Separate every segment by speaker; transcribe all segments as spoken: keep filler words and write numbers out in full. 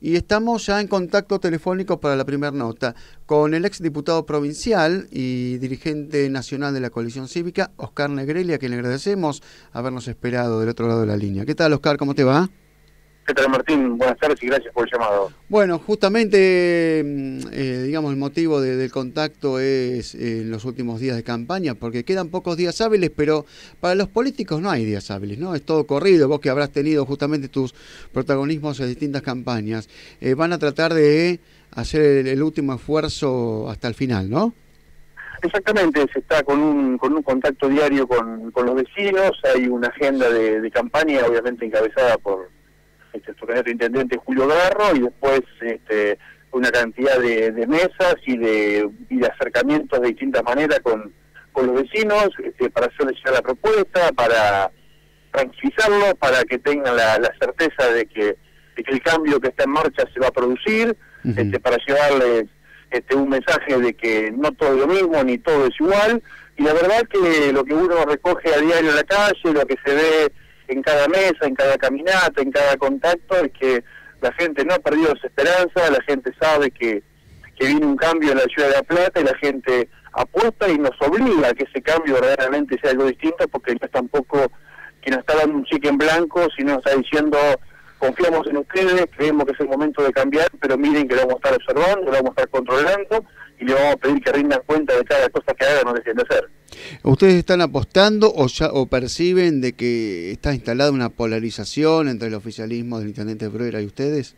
Speaker 1: y estamos ya en contacto telefónico para la primera nota con el ex diputado provincial y dirigente nacional de la coalición cívica, Oscar Negrelli, a quien le agradecemos habernos esperado del otro lado de la línea. ¿Qué tal, Oscar? ¿Cómo te va?
Speaker 2: ¿Qué tal, Martín? Buenas tardes y gracias por el llamado.
Speaker 1: Bueno, justamente, eh, digamos, el motivo de, del contacto es eh, en los últimos días de campaña, porque quedan pocos días hábiles, pero para los políticos no hay días hábiles, ¿no? Es todo corrido. Vos que habrás tenido justamente tus protagonismos en distintas campañas, eh, van a tratar de hacer el, el último esfuerzo hasta el final, ¿no?
Speaker 2: Exactamente, se está con un, con un contacto diario con, con los vecinos, hay una agenda de, de campaña, obviamente encabezada por este, su candidato intendente Julio Garro, y después este, una cantidad de, de mesas y de, y de acercamientos de distintas maneras con, con los vecinos, este, para hacerles llegar la propuesta, para tranquilizarlos, para que tengan la, la certeza de que, de que el cambio que está en marcha se va a producir, uh-huh. este, para llevarles este, un mensaje de que no todo es lo mismo, ni todo es igual, y la verdad que lo que uno recoge a diario en la calle, lo que se ve en cada mesa, en cada caminata, en cada contacto, es que la gente no ha perdido su esperanza, la gente sabe que, que viene un cambio en la ciudad de La Plata y la gente apuesta y nos obliga a que ese cambio verdaderamente sea algo distinto, porque no es tampoco que nos está dando un cheque en blanco, sino está diciendo confiamos en ustedes, creemos que es el momento de cambiar, pero miren que lo vamos a estar observando, lo vamos a estar controlando y le vamos a pedir que rindan cuenta de cada cosa que hagan o dejen de hacer.
Speaker 1: ¿Ustedes están apostando o ya o perciben de que está instalada una polarización entre el oficialismo del intendente Bruera y ustedes?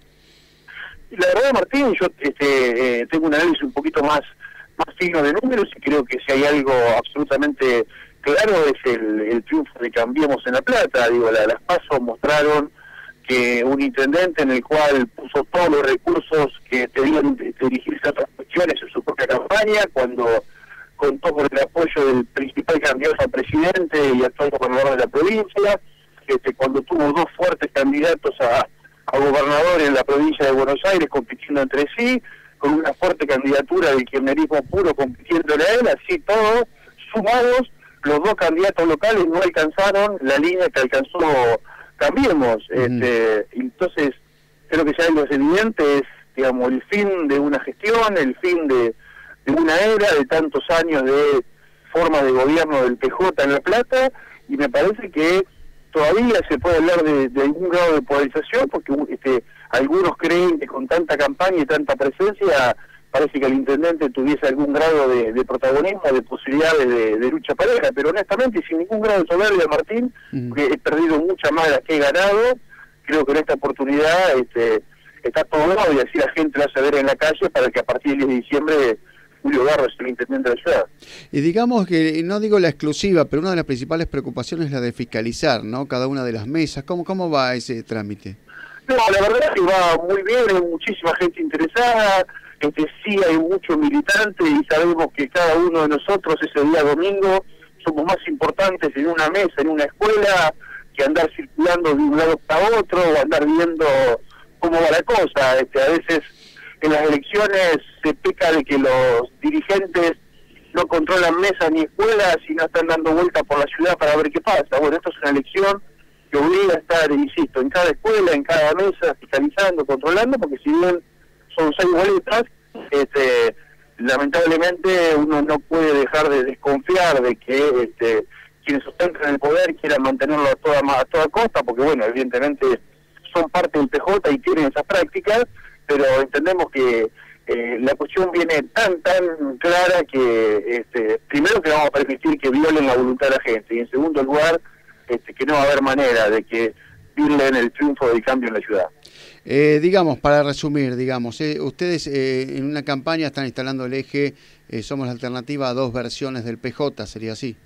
Speaker 2: La verdad, Martín, yo este, eh, tengo un análisis un poquito más, más fino de números y creo que si hay algo absolutamente claro es el, el triunfo de Cambiemos en La Plata. Digo, la, las PASO mostraron que un intendente en el cual puso todos los recursos que tenían de dirigirse a otras cuestiones en su propia campaña, cuando contó con el apoyo del principal candidato a presidente y actual gobernador de la provincia, este, cuando tuvo dos fuertes candidatos a, a gobernador en la provincia de Buenos Aires compitiendo entre sí, con una fuerte candidatura del kirchnerismo puro compitiéndole a él, así todos sumados, los dos candidatos locales no alcanzaron la línea que alcanzó Cambiemos. Mm. Este, entonces, creo que ya algo es evidente, es, digamos, el fin de una gestión, el fin de, de una era de tantos años de forma de gobierno del P J en La Plata, y me parece que todavía se puede hablar de, de algún grado de polarización, porque este, algunos creen que con tanta campaña y tanta presencia parece que el intendente tuviese algún grado de, de protagonismo, de posibilidades de, de lucha pareja, pero honestamente sin ningún grado de soberbia, Martín, mm. porque he perdido muchas más de las que he ganado, creo que en esta oportunidad este, está todo dado y así la gente lo hace ver en la calle para que a partir del diez de diciembre Julio Garro es el intendente de la ciudad.
Speaker 1: Y digamos que, no digo la exclusiva, pero una de las principales preocupaciones es la de fiscalizar, ¿no? Cada una de las mesas. ¿Cómo, cómo va ese trámite?
Speaker 2: No, la verdad es que va muy bien, hay muchísima gente interesada. Este, sí hay muchos militantes y sabemos que cada uno de nosotros ese día domingo somos más importantes en una mesa, en una escuela, que andar circulando de un lado para otro o andar viendo cómo va la cosa. Este, a veces en las elecciones se peca de que los dirigentes no controlan mesas ni escuelas y no están dando vueltas por la ciudad para ver qué pasa. Bueno, esto es una elección que obliga a estar, insisto, en cada escuela, en cada mesa, fiscalizando, controlando, porque si bien son seis boletas, este, lamentablemente uno no puede dejar de desconfiar de que este, quienes ostentan el poder quieran mantenerlo a toda, a toda costa, porque bueno, evidentemente son parte del P J y tienen esas prácticas, pero entendemos que eh, la cuestión viene tan, tan clara que este, primero que no vamos a permitir que violen la voluntad de la gente, y en segundo lugar, este, que no va a haber manera de que violen el triunfo del cambio en la ciudad.
Speaker 1: Eh, digamos, para resumir, digamos, eh, ustedes eh, en una campaña están instalando el eje eh, Somos la Alternativa a dos versiones del P J, ¿sería así?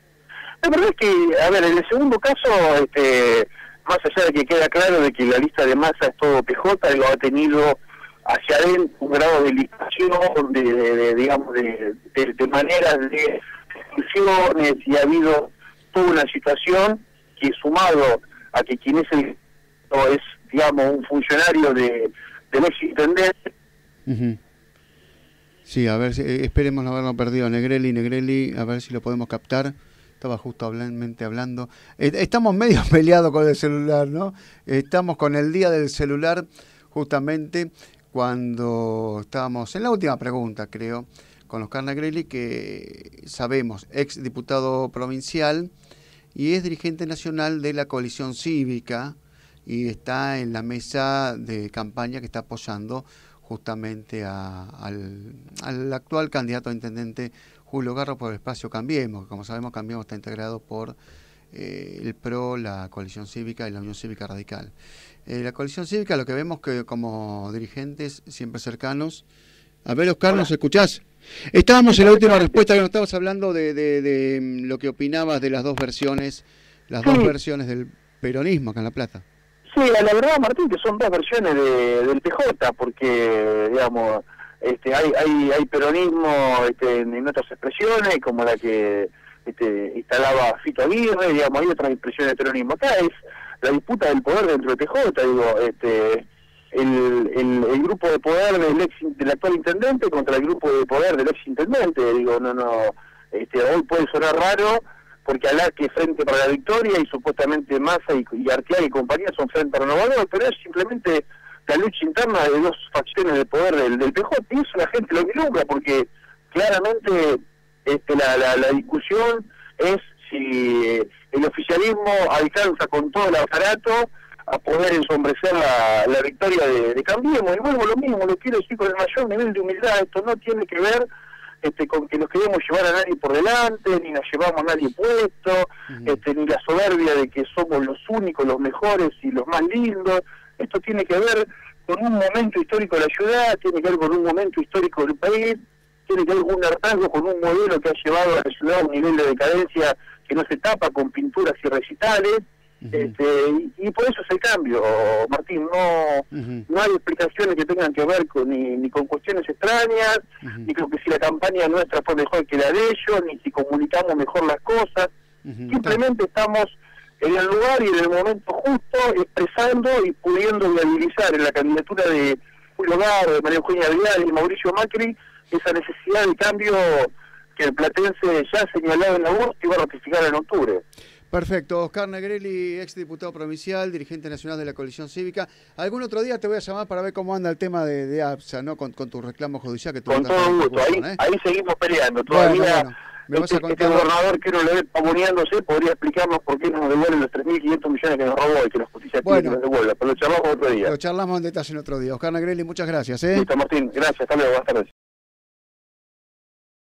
Speaker 2: La verdad es que, a ver, en el segundo caso, este, más allá de que queda claro de que la lista de masa es todo P J, lo ha tenido hacia adentro un grado de licitación, de, de, de, digamos, de, de, de maneras de exclusiones, y ha habido toda una situación que, sumado a que quien es el es digamos, un funcionario de del ex intendente.
Speaker 1: Uh-huh. Sí, a ver, si, eh, esperemos no haberlo perdido. Negrelli, Negrelli, a ver si lo podemos captar. Estaba justo hablando, hablando. Eh, estamos medio peleados con el celular, ¿no? Estamos con el día del celular justamente cuando estábamos en la última pregunta, creo, con Oscar Negrelli, que sabemos, ex diputado provincial y es dirigente nacional de la coalición cívica y está en la mesa de campaña que está apoyando justamente a, al, al actual candidato a intendente Julio Garro por el espacio Cambiemos. Como sabemos, Cambiemos está integrado por eh, el P R O, la coalición cívica y la Unión Cívica Radical. Eh, la coalición cívica, lo que vemos que como dirigentes siempre cercanos. A ver, Oscar, ¿nos escuchás? Estábamos en la última respuesta, que nos estabas hablando de, de, de lo que opinabas de las dos versiones, las sí. dos versiones del peronismo acá en La Plata.
Speaker 2: Sí, la verdad, Martín, que son dos versiones de, del P J, porque, digamos, este, hay, hay, hay peronismo este, en otras expresiones, como la que este, instalaba Fito Aguirre, digamos, hay otras expresiones de peronismo. Acá es la disputa del poder dentro del P J, digo, este... El, el, el grupo de poder del ex del actual intendente contra el grupo de poder del ex intendente. Digo, no, no, este, hoy puede sonar raro porque hablar que Frente para la Victoria y supuestamente Massa y, y Arteaga y compañía son Frente Renovador, pero es simplemente la lucha interna de dos facciones de poder del, del P J, y eso la gente lo vislumbra, porque claramente este, la, la, la discusión es si el oficialismo alcanza con todo el aparato a poder ensombrecer la, la victoria de, de Cambiemos. Y vuelvo lo mismo, lo quiero decir con el mayor nivel de humildad. Esto no tiene que ver este, con que nos queremos llevar a nadie por delante, ni nos llevamos a nadie puesto, uh-huh. este, ni la soberbia de que somos los únicos, los mejores y los más lindos. Esto tiene que ver con un momento histórico de la ciudad, tiene que ver con un momento histórico del país, tiene que ver con un hartazgo, con un modelo que ha llevado a la ciudad a un nivel de decadencia que no se tapa con pinturas y recitales. Uh-huh. Este, y, y por eso es el cambio, Martín. No uh-huh. no hay explicaciones que tengan que ver con, ni, ni con cuestiones extrañas, uh-huh. ni con que si la campaña nuestra fue mejor que la de ellos, ni si comunicamos mejor las cosas. Uh-huh. Simplemente estamos en el lugar y en el momento justo, expresando y pudiendo viabilizar en la candidatura de Julio Garro, de María Eugenia Vidal y Mauricio Macri esa necesidad de cambio que el platense ya ha señalado en agosto y va a ratificar en octubre.
Speaker 1: Perfecto. Oscar Negrelli, ex diputado provincial, dirigente nacional de la coalición cívica. Algún otro día te voy a llamar para ver cómo anda el tema de, de A B S A, ¿no? Con, con tu reclamo judicial que tú
Speaker 2: Con todo gusto. Ahí, ¿eh? ahí seguimos peleando. Todavía bueno, bueno. Me este, vas a contar... este gobernador que uno le ve pavoneándose podría explicarnos por qué nos devuelven los tres mil quinientos millones que nos robó y que la justicia bueno, pide que nos devuelva. Pero lo charlamos otro día.
Speaker 1: Lo charlamos en detalle en otro día. Oscar Negrelli, muchas gracias. ¿eh?
Speaker 2: Listo, Martín. Gracias. Hasta luego. Buenas tardes.